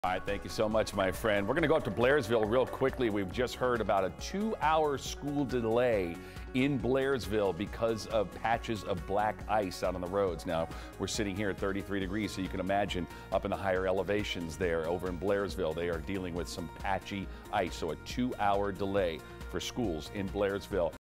All right, thank you so much, my friend. We're going to go up to Blairsville real quickly. We've just heard about a 2-hour school delay in Blairsville because of patches of black ice out on the roads. Now, we're sitting here at 33 degrees, so you can imagine up in the higher elevations there over in Blairsville, they are dealing with some patchy ice. So a 2-hour delay for schools in Blairsville.